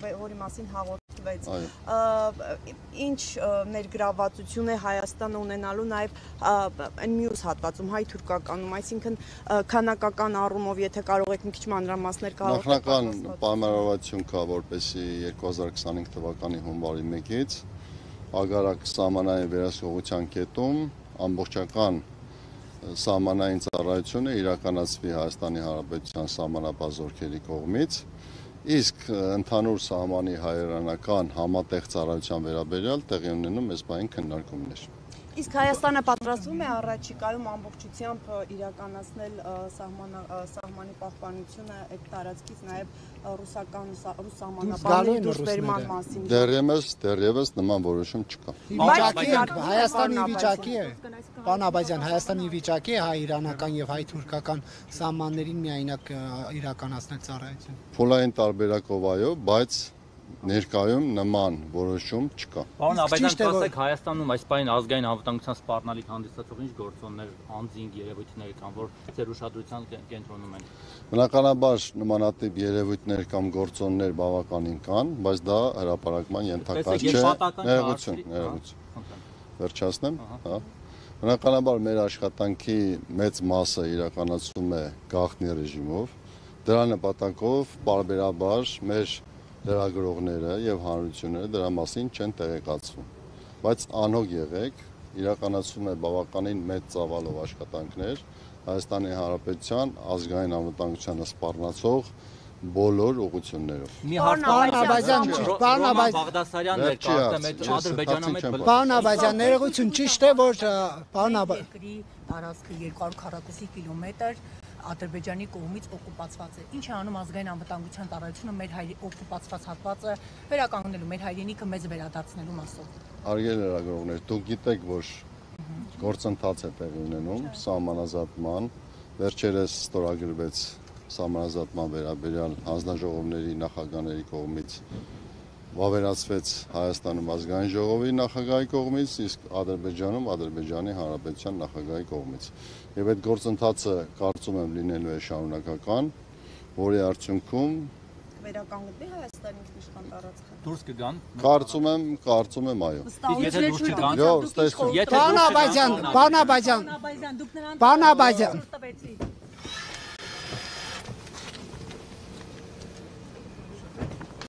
որի մասին հաղորդվեց։ Ինչ ներգրավվածություն է Հայաստանը ունենալու նաև այն մյուս հատվածում հայ-թուրքականում, այսինքն քանակական առումով, եթե կարող եք մի քիչ մանրամասներ կարող եք։ Նախնական պայմանավորվածություն կա, որպեսզի 2025 թվականի հունվարի 1-ից Ագարակ սահմանային վերահսկողության կետում ամբողջական սահմանային ծառայությունը իրականացվի Հայաստանի Հանրապետության սահմանապահ զորքերի կողմից, իսկ ընդհանուր սահմանի հայերանական համատեղ ծառայության վերաբերյալ տեղի ունենում այս բային քննարկումներ։ Իսկ Հայաստանը պատրաստվում է առաջիկայում ամբողջությամբ իրականացնել սահմանի պահպանությունը այդ տարածքից նաև ռուս սահմանապահների դուրսբերման մասին։ Դեռևս նման որոշում չկա։ Հայաստանի վիճակի է, պարոն Աբազյան, Հայաստանի վիճակի է հայ-իրանական եւ հայ-թուրքական սահմաններին միայնակ իրականացնել ծառայություն։ Փուլային տարբերակով այո, բայց ներկայում նման որոշում չկա։ Պարոն Աբազյան, ասեք Հայաստանում այս պայն ազգային անվտանգության սպառնալիք հանդիսացող ինչ գործոններ, անձինք երևույթներ կան, որ ձեր ուշադրության կենտրոնում են։ Բնականաբար նմանատիպ երևույթներ կամ գործոններ բավականին կան, բայց դա հրապարակման ենթակա չէ։ Ներողություն։ Վերջացնեմ, հա։ Բնականաբար մեր աշխատանքի մեծ մասը իրականացվում է գաղտնի ռեժիմով։ Դրա նպատակով պարբերաբար մեր լրագրողները եւ հանրությունները դրա մասին չեն տեղեկացվում, բայց անհոգ եղեք, իրականացվում է բավականին մեծ ծավալով աշխատանքներ Հայաստանի Հանրապետության ազգային անվտանգությանը սպառնացող բոլոր ուղղություններով։ Պարոն Բաղդասարյանն էր կարծեմ այդ Ադրբեջանում այդ Պարոն Աբազյան, ներողություն, ճիշտ է, որ պարոն երկրի տարածքը 240 կիլոմետր Ադրբեջանի կողմից օկուպացված է։ Ինչ է անում ազգային անվտանգության ծառայությունը մեր օկուպացված հատվածը վերականգնելու, մեր հայրենիքը մեզ վերադարձնելու մասով։ Հարգելի լրագրողներ, դուք գիտեք, որ գործընթաց է տեղի ունենում սահմանազատման, վերջերս ստորագրվեց սահմանազատման վերաբերյալ հանձնաժողովների նախագահների կողմից վավերացվեց Հայաստանում ազգային ժողովի նախագահի կողմից, իսկ Ադրբեջանում Ադրբեջանի Հանրապետության նախագահի կողմից։ Եվ այդ գործընթացը կարծում եմ լինելու է շարունակական, որի արդյունքում վերականգնվի Հայաստանի ինքնիշխան տարածքը։ Դուրս կգան։ Կարծում եմ այո։ Եթե դուրս չգան, Պարոն Աբազյան,